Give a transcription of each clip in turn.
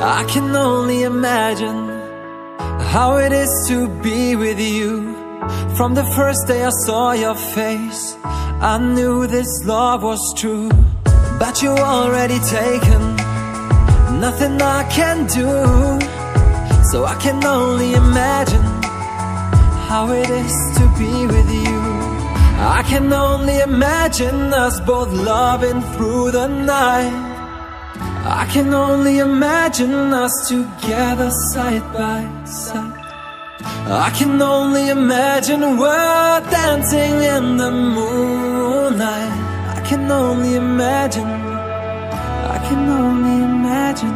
I can only imagine how it is to be with you. From the first day I saw your face, I knew this love was true. But you already taken, nothing I can do. So I can only imagine how it is to be with you. I can only imagine us both loving through the night. I can only imagine us together side by side. I can only imagine we're dancing in the moonlight. I can only imagine, I can only imagine.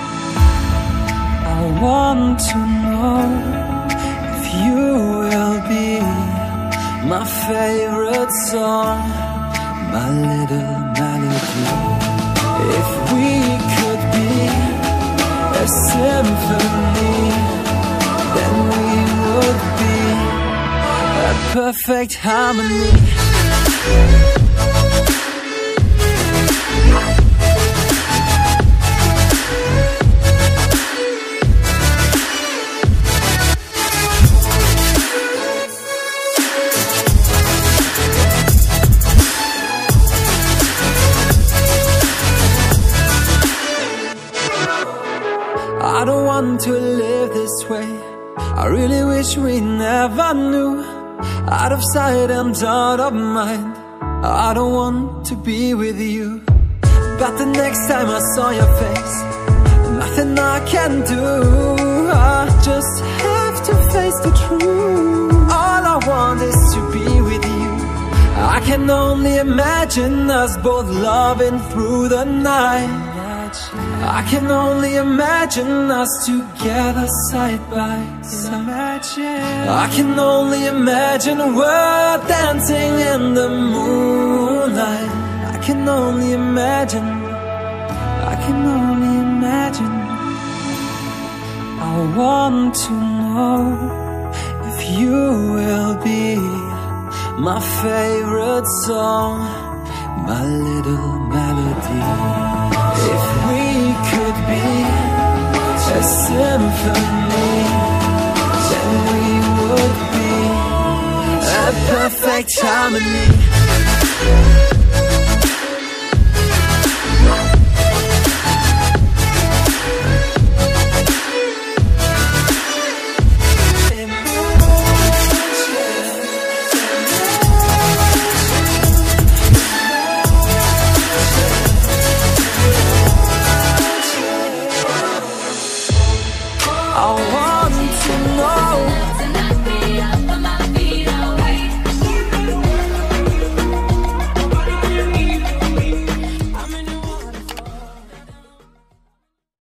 I want to know if you will be my favorite song, my little melody. If we could be a symphony, then we would be a perfect harmony. I don't want to live this way. I really wish we never knew. Out of sight and out of mind, I don't want to be with you. But the next time I saw your face, nothing I can do. I just have to face the truth. All I want is to be with you. I can only imagine us both loving through the night. I can only imagine us together side by side. I can only imagine we're dancing in the moonlight. I can only imagine, I can only imagine. I want to know if you will be my favorite song, my little melody. If we could be a symphony, then we would be a perfect harmony.